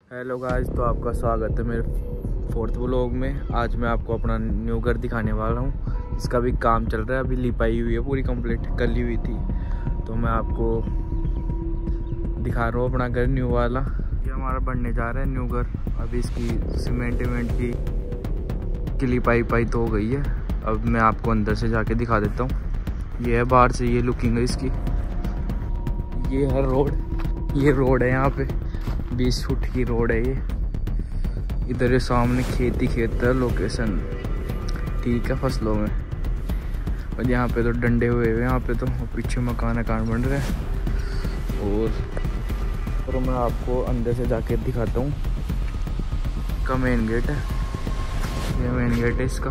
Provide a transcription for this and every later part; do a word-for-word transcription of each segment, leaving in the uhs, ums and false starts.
Hello guys, तो आपका स्वागत है मेरे फोर्थ व्लॉग में। आज मैं आपको अपना न्यू घर दिखाने वाला हूँ। इसका भी काम चल रहा है, अभी लिपाई हुई है, पूरी कंप्लीट कर ली हुई थी। तो मैं आपको दिखा रहा हूँ अपना घर न्यू वाला। ये हमारा बनने जा रहा है न्यू घर। अभी इसकी सीमेंट वेमेंट की, की लिपाई पाई तो हो गई है। अब मैं आपको अंदर से जाके दिखा देता हूँ। ये है बाहर से, ये लुकिंग है इसकी। ये है रोड, ये रोड है यहाँ पे बीस फुट की रोड है ये। इधर ये सामने खेती खेत है, लोकेशन ठीक है फसलों में। और यहाँ पे तो डंडे हुए हुए यहाँ पे तो, पीछे मकान मकान बन रहे हैं। और और मैं आपको अंदर से जाके दिखाता हूँ। का मेन गेट है, ये मेन गेट है इसका।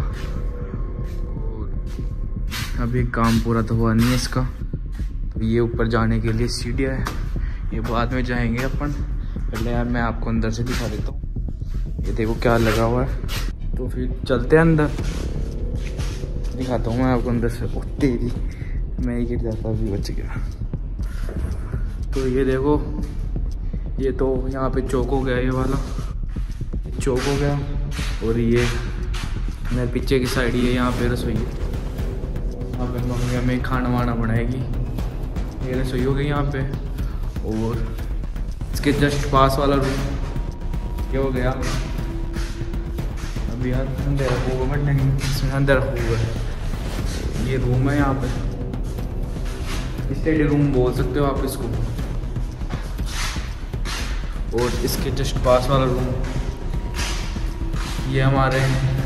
और अभी काम पूरा तो हुआ नहीं है इसका, तो ये ऊपर जाने के लिए सीढ़ियाँ है, ये बाद में जाएंगे अपन। पहले यार मैं आपको अंदर से दिखा देता हूँ। ये देखो क्या लगा हुआ है। तो फिर चलते हैं अंदर, दिखाता हूँ मैं आपको अंदर से। ओ तेरी, मैं ही गिर जाता, अभी बच गया। तो ये देखो, ये तो यहाँ पे चौक हो गया, ये वाला चौक हो गया। और ये मेरे पीछे की साइड ये यहाँ पे रसोई है। यहाँ पे मम्मी हमें खाना वाना बनाएगी। ये रसोई हो गई यहाँ पे। और इसके जस्ट पास वाला रूम ये हो गया। अभी यार अंधेरा होगा बट नहीं, इसमें अंदर हुआ है। ये रूम है यहाँ पे, स्टडी रूम बोल सकते हो आप इसको। और इसके जस्ट पास वाला रूम ये हमारे,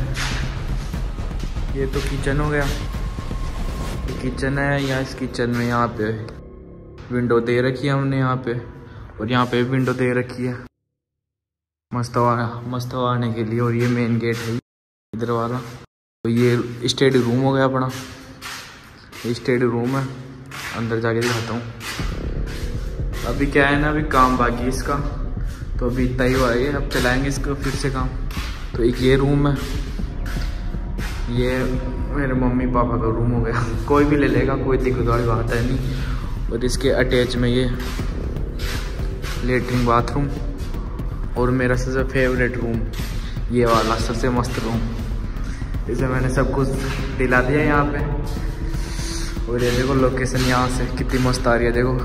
ये तो किचन हो गया। ये किचन है, या इस किचन में यहाँ पे विंडो दे रखी है हमने यहाँ पे। और यहाँ पे विंडो दे रखी है मस्त हवा मस्त हवा आने के लिए। और ये मेन गेट है इधर वाला। तो ये स्टडी रूम हो गया अपना, ये स्टडी रूम है। अंदर जाके दिखाता हूँ। अभी क्या है ना, अभी काम बाकी है इसका, तो अभी इतना ही हुआ है। अब चलाएंगे इसको फिर से काम। तो एक ये रूम है, ये मेरे मम्मी पापा का रूम हो गया। कोई भी ले लेगा, कोई दिक्कत वाली बात है नहीं। और इसके अटैच में ये लेटरिन बाथरूम। और मेरा सबसे फेवरेट रूम ये वाला, सबसे मस्त रूम। इसे मैंने सब कुछ दिला दिया यहाँ पे। और ये देखो लोकेशन यहाँ से कितनी मस्त आ रही है, देखो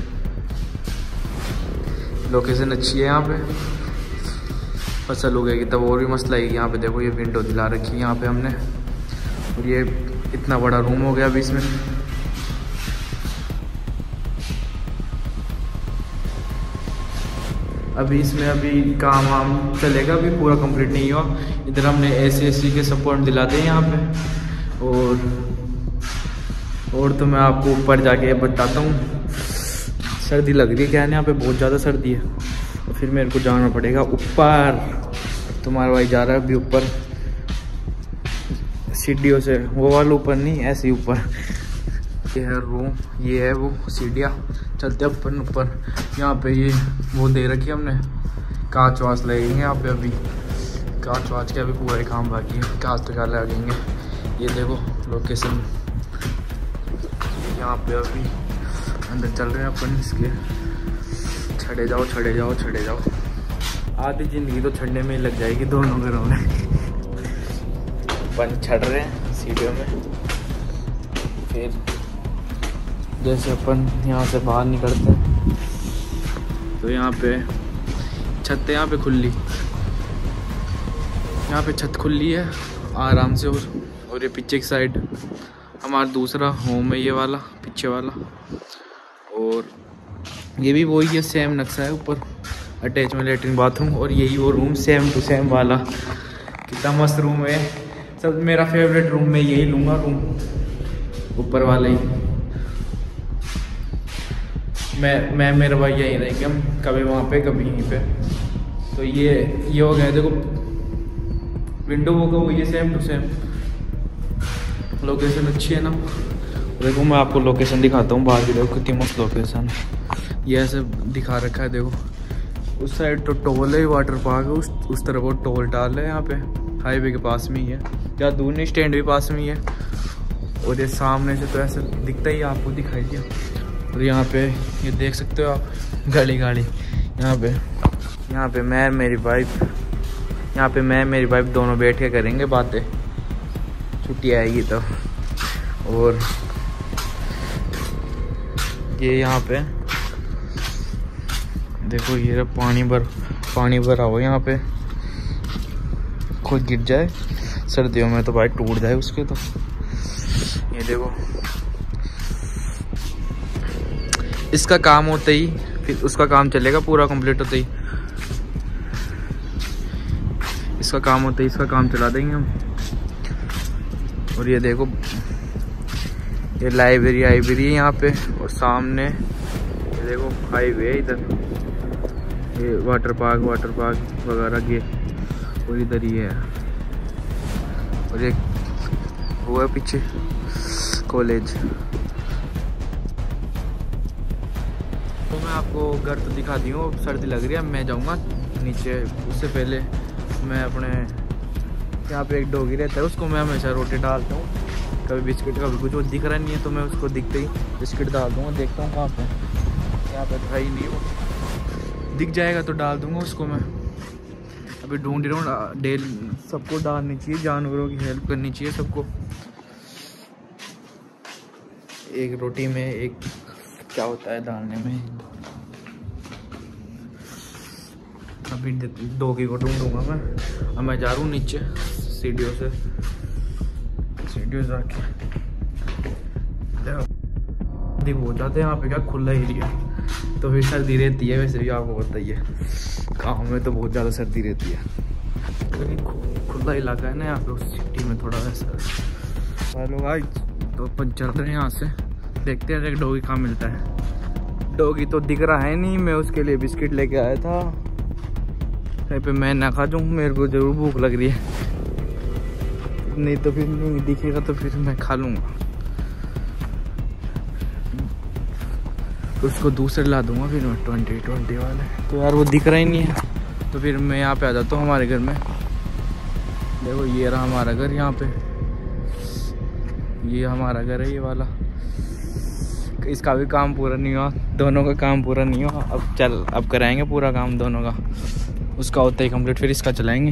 लोकेशन अच्छी है यहाँ पे। फसल उगेगी तब और भी मस्त लगेगी यहाँ पे। देखो ये विंडो दिला रखी है यहाँ पे हमने। और ये इतना बड़ा रूम हो गया अभी इसमें। अभी इसमें अभी काम वाम चलेगा, अभी पूरा कंप्लीट नहीं हुआ। इधर हमने एसी एसी के सपोर्ट दिलाते हैं यहाँ पे। और और तो मैं आपको ऊपर जाके बताता हूँ। सर्दी लग रही है क्या है, यहाँ पे बहुत ज़्यादा सर्दी है। तो फिर मेरे को जाना पड़ेगा ऊपर। तुम्हारा भाई जा रहा है अभी ऊपर सीढ़ियों से, वो वाला ऊपर नहीं, ऐसे ही ऊपर। ये है रूम, ये है वो सीढ़ियाँ, चलते ऊपर ऊपर। यहाँ पे ये वो दे रखी है हमने, कांच वाच लगेंगे यहाँ पे। अभी कांच वाच के अभी पूरा काम बाकी है, कांच तो क्या लगेंगे। ये देखो लोकेशन यहाँ पे। अभी अंदर चल रहे हैं अपन इसके। छड़े जाओ छड़े जाओ छड़े जाओ, आधी ज़िंदगी तो छड़ने में ही लग जाएगी दोनों घरों में। अपन छड़ रहे हैं सीढ़ियों में। फिर जैसे अपन यहाँ से बाहर निकलते हैं तो यहाँ पे छत है, यहाँ पे खुली, यहाँ पे छत खुली है आराम से। और और ये पीछे की साइड हमारा दूसरा होम है, ये वाला पीछे वाला। और ये भी वही है, सेम नक्शा है ऊपर, अटैच में लेटरिन बाथरूम। और यही वो रूम सेम टू सेम वाला। कितना मस्त रूम है, सब मेरा फेवरेट रूम। मैं यही लूँगा रूम, ऊपर वाला ही। मैं मैं मेरा भाई यही रहेंगे हम, कभी वहाँ पे कभी यहीं पे। तो ये ये हो गया, देखो विंडो होगा वो ये सेम टू सेम। लोकेशन अच्छी है ना। देखो मैं आपको लोकेशन दिखाता हूँ बाहर की, देखो कितनी मस्त लोकेशन है। ये ऐसे दिखा रखा है, देखो उस साइड तो टोल है, वाटर पार्क है। उस उस तरफ वो टोल टाल है यहाँ पे, हाईवे के पास में ही है। ज़्यादा दूर नहीं, स्टैंड भी पास में ही है। और ये सामने से तो ऐसे दिखता ही, आपको दिखाई दिया। और यहाँ पे ये देख सकते हो आप, गाड़ी गाड़ी यहाँ पे यहाँ पे मैं मेरी वाइफ यहाँ पे मैं मेरी वाइफ दोनों बैठ के करेंगे बातें, छुट्टी आएगी तो। और ये यहाँ पे देखो, ये पानी भर पानी भरा हुआ यहाँ पे, खुद गिर जाए सर्दियों में तो भाई टूट जाए उसके। तो ये देखो, इसका काम होते ही फिर उसका काम चलेगा पूरा कंप्लीट होते ही, इसका काम होते ही इसका काम चला देंगे हम। और ये देखो, ये लाइब्रेरी लाइब्रेरी है यहाँ पे, और सामने ये देखो हाईवे है इधर, ये वाटर पार्क वाटर पार्क वगैरह ये, और इधर ही है। और एक वो है पीछे कॉलेज। तो मैं आपको घर तो दिखा दी हूँ, सर्दी लग रही है, मैं जाऊँगा नीचे। उससे पहले मैं अपने यहाँ पे एक डॉगी रहता है, उसको मैं हमेशा रोटी डालता हूँ, कभी बिस्किट कभी कुछ, वो दिख रहा नहीं है तो मैं उसको दिखते ही बिस्किट डाल दूँगा। देखता हूँ कहाँ पे, यहाँ पे था ही नहीं, वो दिख जाएगा तो डाल दूँगा उसको। मैं अभी ढूंढ रहा हूँ, डेल सबको डालनी चाहिए, जानवरों की हेल्प करनी चाहिए सबको। एक रोटी में एक क्या होता है डालने में। अभी डॉगी को ढूंढूंगा मैं। अब मैं जा रहा हूँ नीचे सीढ़ियों से, सीढ़ियों से जाके सर्दी बहुत जाते हैं यहाँ पे, क्या खुला एरिया तो फिर सर्दी रहती है। वैसे भी आपको बताइए, गाँव में तो बहुत ज़्यादा सर्दी रहती है, क्योंकि खुला इलाका है ना यहाँ पे, उस सिटी में थोड़ा वैसा। चलो भाई, तो अपन चल रहे हैं यहाँ से, देखते हैं एक डॉगी कहाँ मिलता है। डॉगी तो दिख रहा है नहीं, मैं उसके लिए बिस्किट लेके आया था, कहीं पे मैं ना खा जाऊँ, मेरे को जरूर भूख लग रही है, नहीं तो फिर नहीं दिखेगा तो फिर मैं खा लूँगा, उसको दूसरे ला दूँगा फिर मैं ट्वेंटी ट्वेंटी वाले। तो यार वो दिख रहा ही नहीं है, तो फिर मैं यहाँ पे आ जाता हूँ हमारे घर में। देखो ये रहा हमारा घर, यहाँ पे ये हमारा घर है ये वाला। इसका भी काम पूरा नहीं हुआ, दोनों का काम पूरा नहीं हुआ। अब चल अब कराएंगे पूरा काम दोनों का, उसका होता ही कंप्लीट फिर इसका चलाएंगे।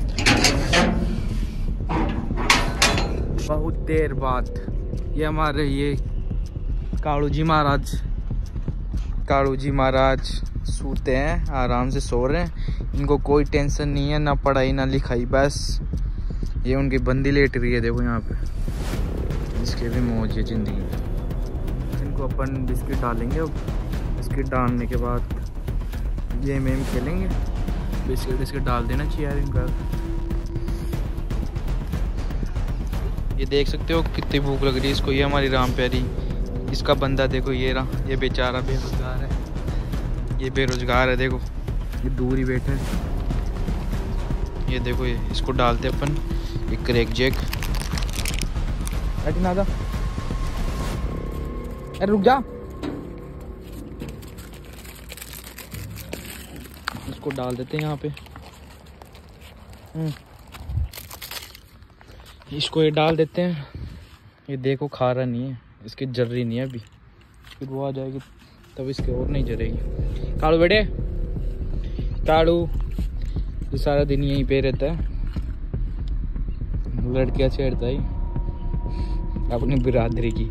बहुत देर बाद ये हमारे ये कालू जी महाराज कालू जी महाराज सोते हैं, आराम से सो रहे हैं, इनको कोई टेंशन नहीं है, ना पढ़ाई ना लिखाई, बस ये उनकी बंदी लेट रही है। देखो यहाँ पे, इसके भी मौज है जिंदगी में। इनको अपन बिस्किट डालेंगे, बिस्किट डालने के बाद गेम वेम खेलेंगे। बिस्किट बिस्किट डाल देना चाहिए यार इनका। ये देख सकते हो कितनी भूख लग रही है इसको, ये हमारी राम प्यारी, इसका बंदा देखो ये रहा, ये बेचारा बेरोजगार है, ये बेरोजगार है, देखो ये दूर ही बैठे है। ये देखो ये इसको डालते अपन एक क्रैक जैक। ना जा, अरे रुक जा, इसको डाल देते हैं यहाँ पे, इसको ये डाल देते हैं। ये देखो खा रहा नहीं है, इसकी जर रही नहीं है अभी, फिर वो आ जाएगी तब इसके और नहीं जरेगी। कालू बेटे, कालू ये सारा दिन यहीं पे रहता है, लड़कियां छेड़ता ही अपनी बिरादरी की।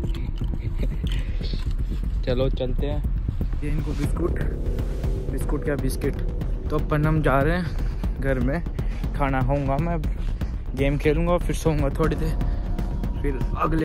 चलो चलते हैं। ये इनको बिस्कुट बिस्कुट क्या बिस्किट। तो अपन हम जा रहे हैं घर में, खाना खाऊंगा मैं, गेम खेलूंगा, फिर सोऊंगा थोड़ी देर, फिर अगले